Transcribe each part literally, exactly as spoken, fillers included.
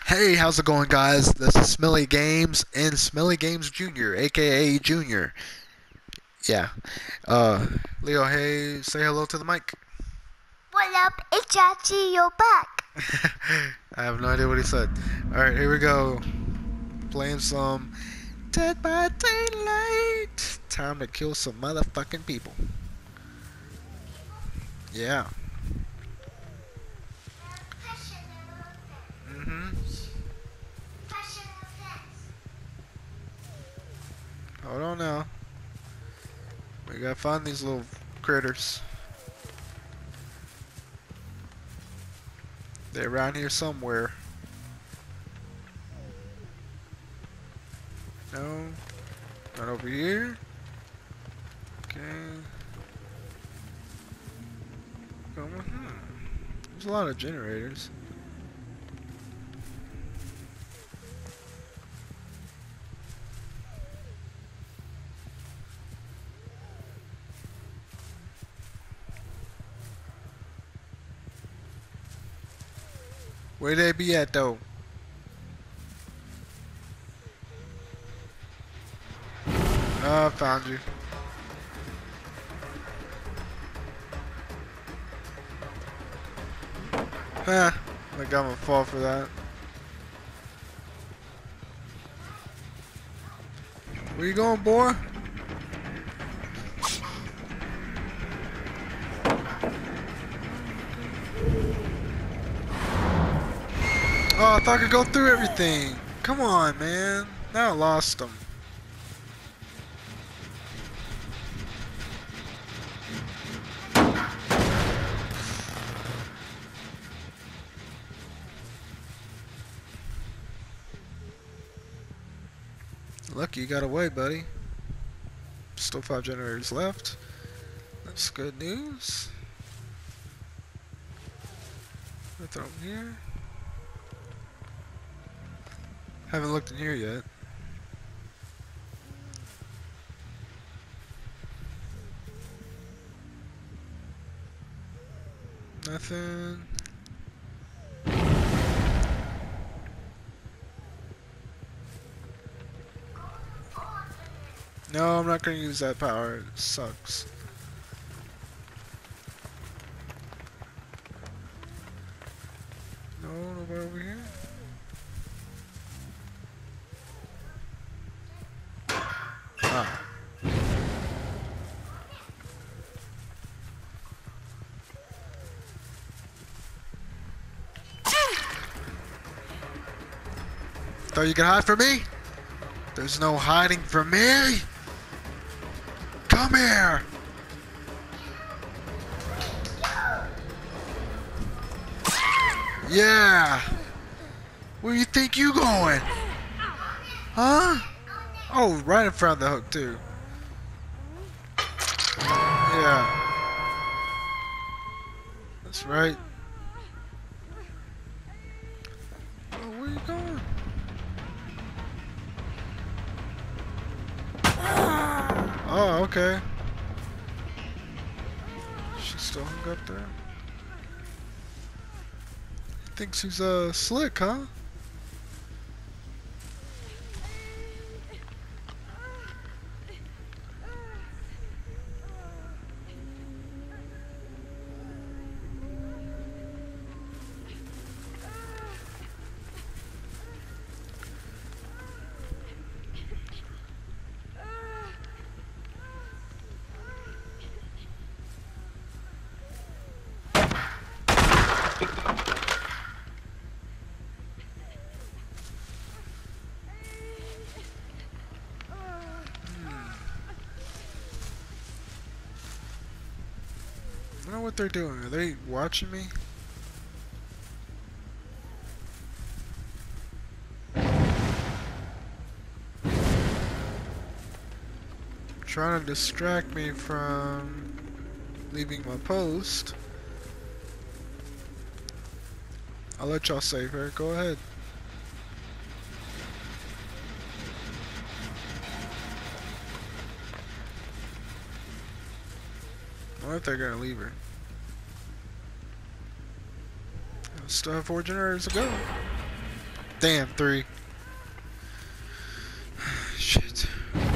Hey, how's it going, guys? This is Smilly Games and Smilly Games Junior, aka Junior. Yeah. Uh, Leo, hey, say hello to the mic. What up, H R G, you're back. I have no idea what he said. Alright, here we go. Playing some Dead by Daylight. Time to kill some motherfucking people. Yeah. Mm-hmm. Hold on now. We gotta find these little critters. They're around here somewhere. No. Not over here. Okay. Come on. Hmm. There's a lot of generators. Where they be at though? Oh, I found you. Huh. I think I'm gonna fall for that. Where you going, boy? Oh, I thought I could go through everything. Come on, man. Now I lost them. Lucky you got away, buddy. Still five generators left. That's good news. I throw them here. Haven't looked in here yet. Nothing. No, I'm not gonna use that power. It sucks. No, nobody over here. Ah. Thought you could hide from me? There's no hiding from me. Come here. Yeah. Where you think you going? Huh? Oh, right in front of the hook too. Yeah. That's right. Oh, where you going? Oh, okay. She's still hung up there. He thinks he's uh slick, huh? I don't know what they're doing. Are they watching me? Trying to distract me from leaving my post. I'll let y'all save her. Go ahead. I wonder if they're gonna leave her. Still have four generators to go. Damn, three. Shit.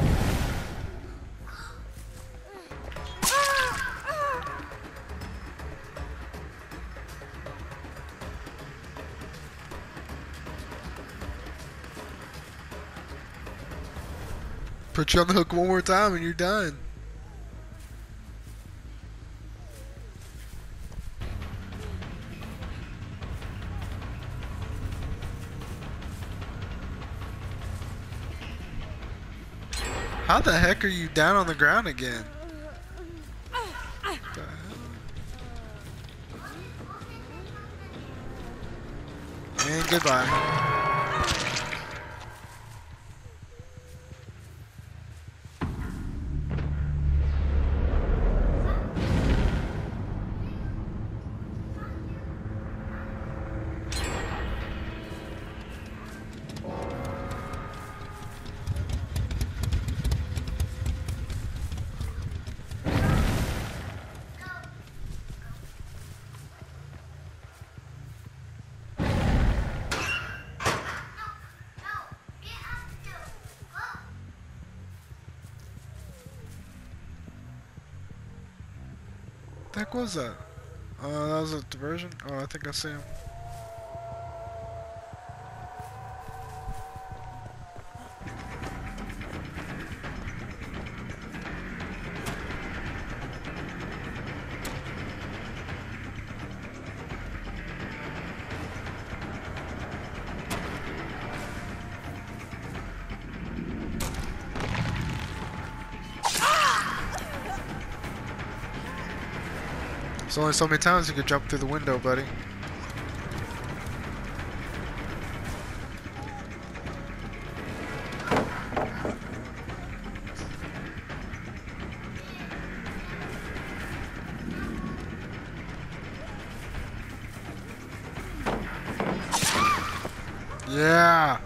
Put you on the hook one more time and you're done. How the heck are you down on the ground again? What the hell? And goodbye. What the heck was that? Uh, that was a diversion? Oh, I think I see him. There's only so many times you could jump through the window, buddy. Yeah.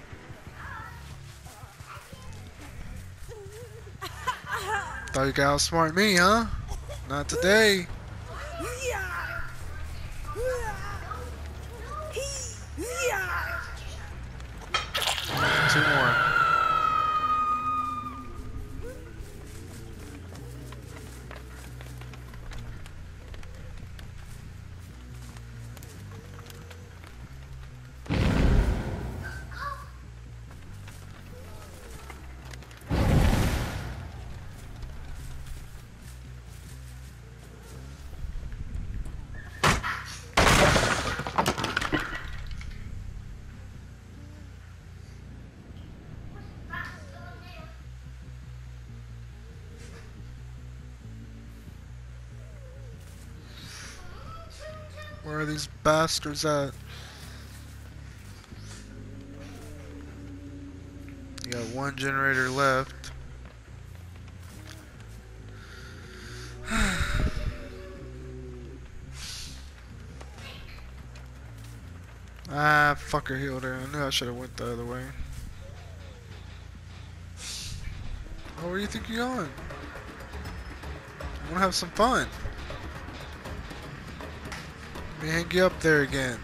Thought you could outsmart me, huh? Not today. Two more. Where are these bastards at? You got one generator left. Ah, fucker healed her. I knew I should have went the other way. Oh, where do you think you're going? I wanna have some fun. Let me hang you up there again.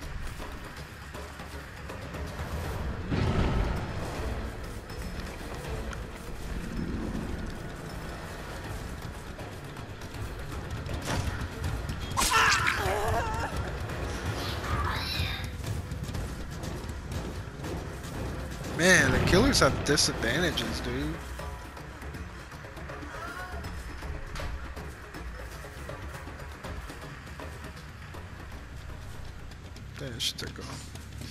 Man, the killers have disadvantages, dude. Damn, she took off.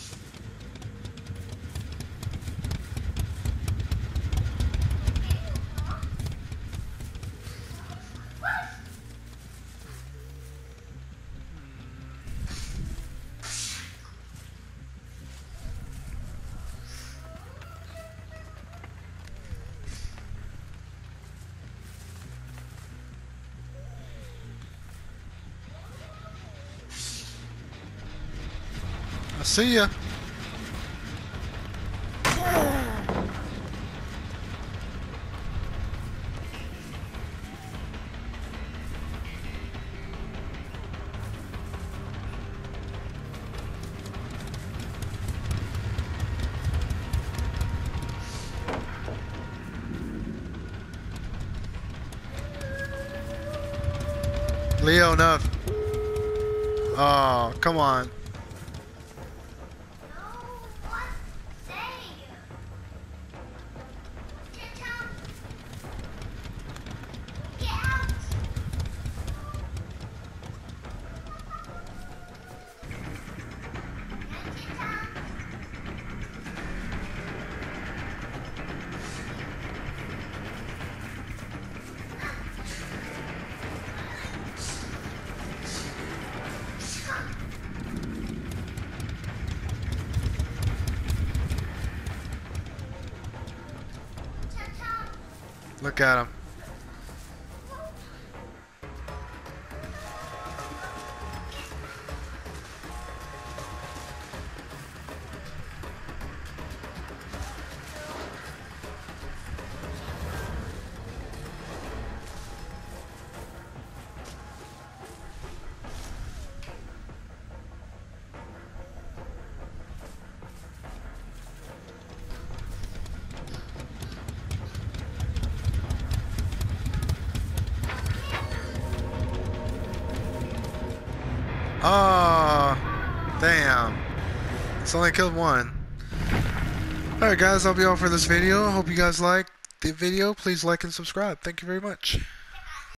I see ya. Leo, enough. Oh, come on. Look at him. Oh, damn. It's only killed one. Alright guys, that'll be all for this video. Hope you guys liked the video. Please like and subscribe. Thank you very much.